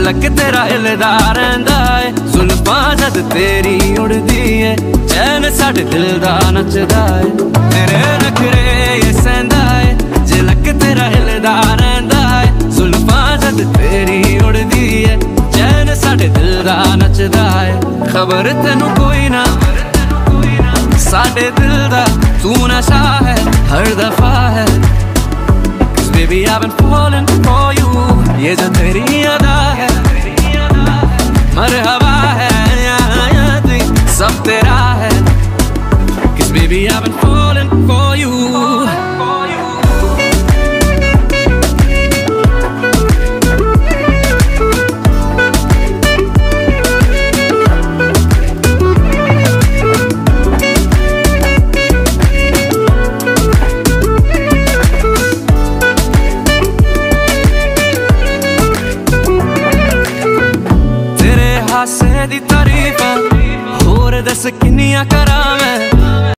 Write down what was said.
झलक तेरा हिलदा रहिंदा है, जुल्फां जद तेरी उड़दी है, चैन साडे दिल दा नचदा है। तेरे नखरे ये सहंदा है, झलक तेरा हिलदा रहिंदा है, जुल्फां जद तेरी उड़दी है, चैन साडे दिल दा नचदा है। खबर तेनू कोई ना साडे दिल दा तू नशा है हर दफा है। Baby I've been falling for you, ये जो तेरी अदा है, मरहबा है याद सब तेरा है। Cause baby I've been falling for you। हासे दी तारीफां होर दस किन्नियां करां मैं,